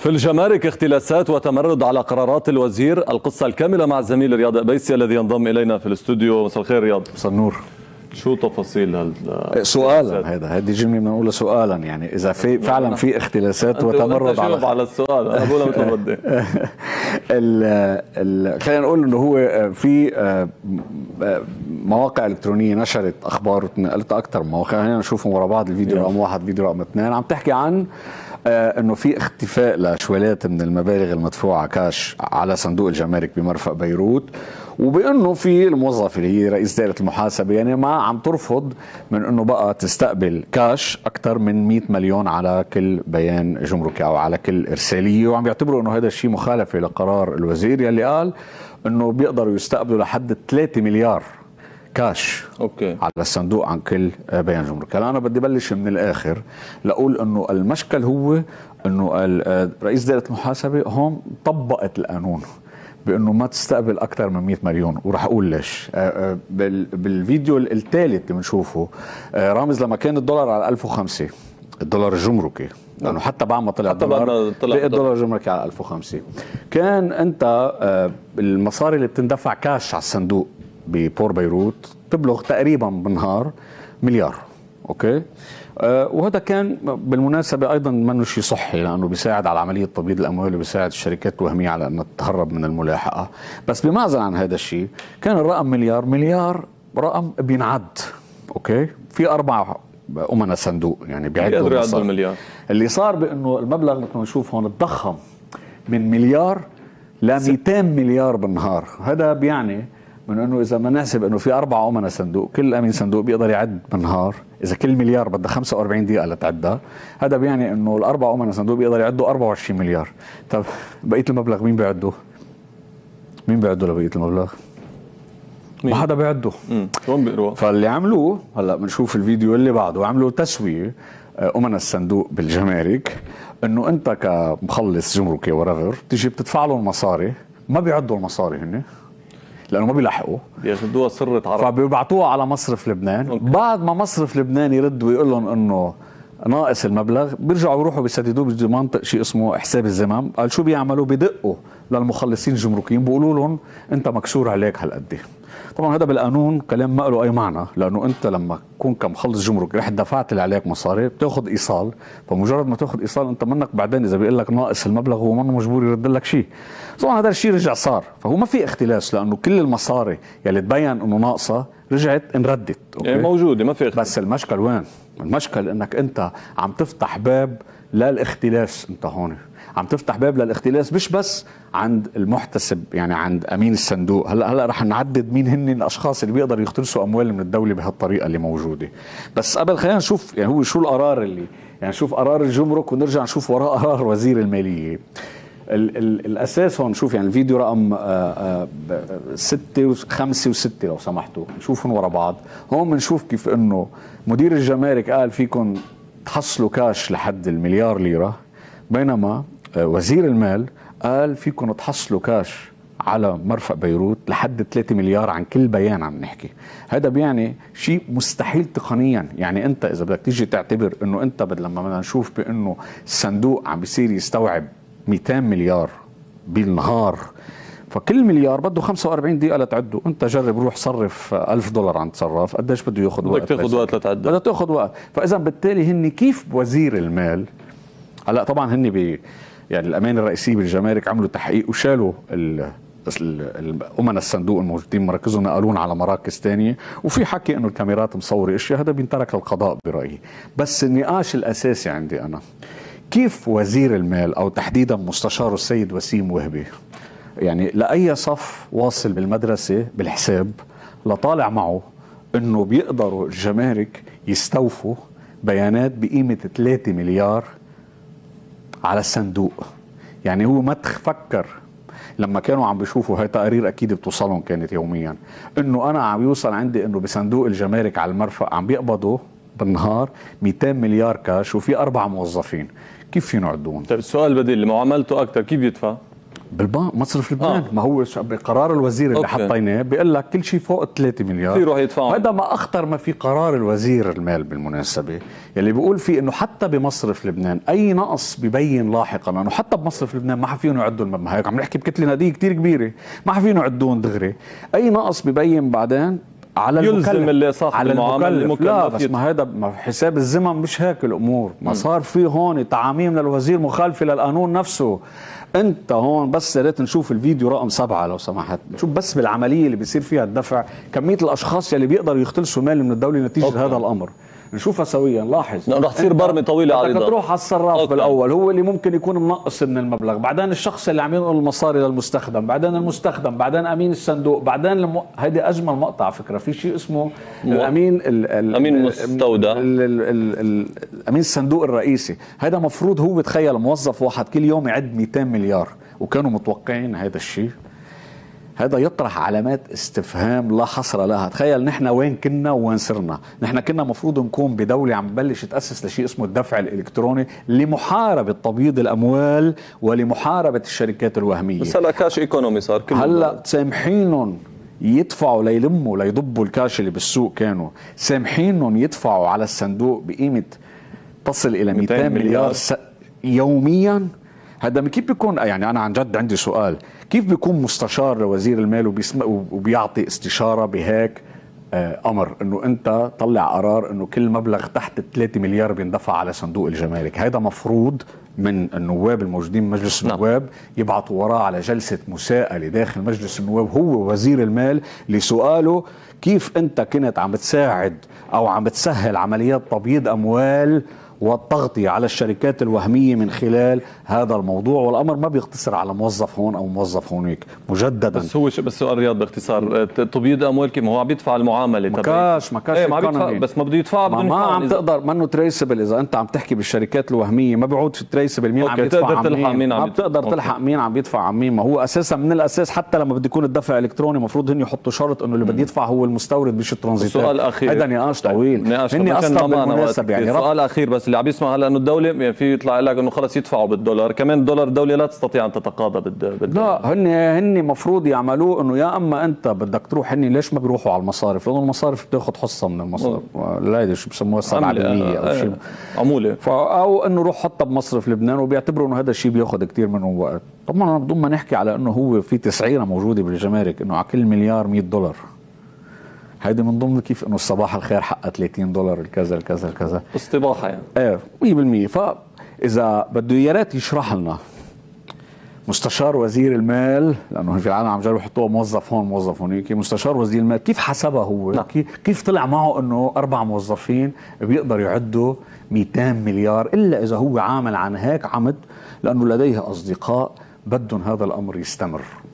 في الجمارك اختلاسات وتمرد على قرارات الوزير. القصة الكاملة مع الزميل رياض قبيسي الذي ينضم إلينا في الاستوديو. مساء الخير رياض. مساء النور. شو تفاصيل سؤالا هذه جملة بنقولها سؤالا، يعني إذا في فعلا في اختلاسات وتمرد على السؤال أنا بقولها مثل ما بدي. خلينا نقول إنه هو في مواقع إلكترونية نشرت أخبار وتنقلتها أكثر من مواقع. خلينا نشوفهم ورا بعض. الفيديو رقم 1 فيديو رقم 2 عم تحكي عن انه في اختفاء لشوالات من المبالغ المدفوعه كاش على صندوق الجمارك بمرفأ بيروت، وبانه في الموظفه اللي هي رئيس دائره المحاسبه يعني ما عم ترفض من انه بقى تستقبل كاش اكثر من 100 مليون على كل بيان جمركي او على كل ارساليه، وعم يعتبروا انه هذا الشيء مخالفه لقرار الوزير يلي قال انه بيقدروا يستقبلوا لحد 3 مليار كاش على الصندوق عن كل بيان جمركي. هلا انا بدي بلش من الاخر لاقول انه المشكل هو انه رئيس دائره المحاسبه هون طبقت القانون بانه ما تستقبل اكثر من 100 مليون، وراح اقول ليش. بالفيديو الثالث اللي بنشوفه رامز لما كان الدولار على 1005، الدولار الجمركي، لانه حتى بعد ما طلع الدولار الجمركي على 1005 كان انت المصاري اللي بتندفع كاش على الصندوق ببور بيروت تبلغ تقريبا بالنهار مليار. اوكي. وهذا كان بالمناسبه ايضا منه شيء صحي، لانه بيساعد على عمليه تبييض الاموال وبيساعد الشركات الوهميه على انها تتهرب من الملاحقه. بس بمعزل عن هذا الشيء كان الرقم مليار رقم بينعد. اوكي. في 4 امنا صندوق يعني بيعدوا المليار. اللي صار بانه المبلغ مثل ما نشوف هون تضخم من مليار ل 200 مليار بالنهار. هذا بيعني من انه اذا ما نحسب انه في 4 امنا صندوق، كل امين صندوق بيقدر يعد بالنهار، اذا كل مليار بدها 45 دقيقه لتعدها، هذا بيعني انه ال4 امنا صندوق بيقدر يعدوا 24 مليار. طب بقيه المبلغ مين بيعده؟ مين بيعده لبقيه المبلغ؟ ما حدا بيعده. شلون بيقروها؟ فاللي عملوه هلا بنشوف الفيديو اللي بعده، عملوا تسويه امنا الصندوق بالجمارك انه انت كمخلص جمركي ورغر تيجي بتدفع لهم مصاري، ما بيعدوا المصاري هن لانه ما بيلحقوا، بياخذوها سرة عرب، فبيبعتوها على مصرف لبنان. بعد ما مصرف لبنان يرد ويقول لهم انه ناقص المبلغ، بيرجعوا بيروحوا بيسددوه بمنطق شيء اسمه حساب الزمام. قال شو بيعملوا؟ بدقوا للمخلصين الجمركيين بيقولوا لهم انت مكسور عليك هالقد. طبعا هذا بالقانون كلام ما له اي معنى، لانه انت لما تكون كمخلص جمركي رح دفعت اللي عليك مصاري بتاخذ ايصال، فمجرد ما تاخذ ايصال انت منك بعدين اذا بيقول لك ناقص المبلغ هو منه مجبور يرد لك شيء. طبعا هذا الشيء رجع صار، فهو ما في اختلاس لانه كل المصاري يلي تبين انه ناقصه رجعت انردت. يعني موجوده ما في اختلاس. بس المشكل وين؟ المشكل انك انت عم تفتح باب للاختلاس. انت هون عم تفتح باب للاختلاس مش بس عند المحتسب، يعني عند امين الصندوق. هلا رح نعدد مين هن الاشخاص اللي بيقدروا يختلسوا اموال من الدوله بهالطريقه اللي موجوده. بس قبل خلينا نشوف يعني هو شو القرار اللي يعني نشوف قرار الجمرك ونرجع نشوف وراه قرار وزير الماليه. الاساس هون نشوف يعني الفيديو رقم 6 و5 و6 لو سمحتوا نشوفهم ورا بعض. هون بنشوف كيف انه مدير الجمارك قال فيكم تحصلوا كاش لحد المليار ليره، بينما وزير المال قال فيكم تحصلوا كاش على مرفأ بيروت لحد 3 مليار عن كل بيان. عم نحكي هذا بيعني شيء مستحيل تقنيا. يعني انت اذا بدك تيجي تعتبر انه انت لما بدنا نشوف بانه الصندوق عم بيصير يستوعب 200 مليار بالنهار، فكل مليار بده 45 دقيقة لتعده. انت جرب روح صرف $1000 عند صراف، قديش بده ياخذ وقت؟ بدك تاخذ وقت لتعدى، بدها تاخذ وقت. فاذا بالتالي هن كيف وزير المال هلا طبعا هن يعني الامانه الرئيسيه بالجمارك عملوا تحقيق وشالوا امنا الصندوق الموجودين مراكزهم نقلون على مراكز ثانيه، وفي حكي انه الكاميرات مصوره اشياء، هذا بينترك للقضاء برايي. بس النقاش الاساسي عندي انا كيف وزير المال او تحديدا مستشاره السيد وسيم وهبي يعني لاي صف واصل بالمدرسه بالحساب لطالع معه انه بيقدروا الجمارك يستوفوا بيانات بقيمه 3 مليار على الصندوق. يعني هو ما تفكر لما كانوا عم بيشوفوا هاي تقارير اكيد بتوصلهم كانت يوميا انه انا عم يوصل عندي انه بصندوق الجمارك على المرفأ عم بيقبضوا بالنهار 200 مليار كاش وفي 4 موظفين، كيف فينا يعدون؟ طيب السؤال البديل، معاملته اكثر كيف يدفع؟ بالبنك مصرف لبنان. ما هو بقرار الوزير اللي حطيناه بيقول لك كل شيء فوق 3 مليار في يروح يدفعوا. هذا ما اخطر ما في قرار الوزير المال بالمناسبه، يلي بيقول فيه انه حتى بمصرف لبنان اي نقص ببين لاحقا، لانه حتى بمصرف لبنان ما حفيهم يعدوا المبلغ، هيك عم نحكي بكتله نقديه كثير كبيره، ما حفيهم يعدون دغري، اي نقص ببين بعدين على يلزم المكلف، اللي صاحب على المكلف. لا بس ما هذا حساب الزمن مش هيك الامور، ما صار في هون تعاميم للوزير مخالفه للقانون نفسه. انت هون بس يا ريت نشوف الفيديو رقم 7 لو سمحت، نشوف بس بالعمليه اللي بيصير فيها الدفع كميه الاشخاص يلي بيقدروا يختلسوا مال من الدوله نتيجه هذا الامر. نشوفها سويا. لاحظ رح تصير برمه طويله على بدك تروح على الصراف بالاول، هو اللي ممكن يكون منقص من المبلغ، بعدين الشخص اللي عم ينقل المصاري للمستخدم، بعدين المستخدم، بعدين امين الصندوق، بعدين هيدي اجمل مقطع على فكره، في شيء اسمه الامين امين المستودع، امين الصندوق الرئيسي. هذا مفروض هو بتخيل موظف واحد كل يوم يعد 200 مليار، وكانوا متوقعين هذا الشيء. هذا يطرح علامات استفهام لا حصر لها. تخيل نحن وين كنا وين صرنا. نحن كنا مفروض نكون بدولة عم بلش تأسس لشيء اسمه الدفع الإلكتروني لمحاربة تبييض الأموال ولمحاربة الشركات الوهمية. بس هلا كاش ايكونومي صار كله. هلا سامحينهم يدفعوا ليلموا ليضبوا الكاش اللي بالسوق، كانوا سامحينهم يدفعوا على الصندوق بقيمة تصل إلى 200 مليار يوميا. هذا كيف بيكون؟ يعني أنا عن جد عندي سؤال، كيف بيكون مستشار لوزير المال وبيعطي استشارة بهيك أمر إنه أنت طلع قرار إنه كل مبلغ تحت 3 مليار بيندفع على صندوق الجمارك؟ هذا مفروض من النواب الموجودين بمجلس النواب يبعثوا وراه على جلسة مساءلة داخل مجلس النواب هو وزير المال لسؤاله كيف أنت كنت عم بتساعد أو عم بتسهل عمليات تبييض أموال والتغطية على الشركات الوهمية من خلال هذا الموضوع. والأمر ما بيقتصر على موظف هون أو موظف هونيك مجددا. بس هو بس سؤال رياض باختصار، تبييض أموال كيف؟ ما هو عم يدفع المعاملة ما كاش ايه ما بيدفع، بس ما بده يدفع بدون ما عم تقدر منه تريسبل. إذا أنت عم تحكي بالشركات الوهمية ما بيعود في تريسبل مين عم يدفع عن مين، ما بتقدر تلحق مين عم يدفع عن مين. ما هو أساسا من الأساس حتى لما بده يكون الدفع إلكتروني مفروض هن يحطوا شرط إنه اللي بده يدفع هو المستورد مش الترانزيتور. السؤال الأخير هذا نقاش طويل هني أصلا بالمناسبة. يعني السؤال الأخير بس اللي عم يسمع هلا انه الدوله يعني في يطلع لك انه خلص يدفعوا بالدولار، كمان الدولار الدوله لا تستطيع ان تتقاضى لا هن مفروض يعملوه انه يا اما انت بدك تروح. هن ليش ما بيروحوا على المصارف؟ لانه المصارف بتاخذ حصه من المصارف، لا شو بسموها 7% او شيء عموله، او انه روح حطها بمصرف لبنان وبيعتبروا انه هذا الشيء بياخذ كثير منهم وقت. طبعا بدون ما نحكي على انه هو في تسعيره موجوده بالجمارك انه على كل مليار $100. هيدي من ضمن كيف انه الصباح الخير حقها $30 الكذا الكذا الكذا استباحه يعني. ايه 100%. فاذا بده يا ريت يشرح لنا مستشار وزير المال، لانه في العالم عم جربوا يحطوه موظف هون موظف هونيك، مستشار وزير المال كيف حسبها هو؟ نعم. كيف طلع معه انه 4 موظفين بيقدروا يعدوا 200 مليار الا اذا هو عامل عن هيك عمد، لانه لديه اصدقاء بدهم هذا الامر يستمر.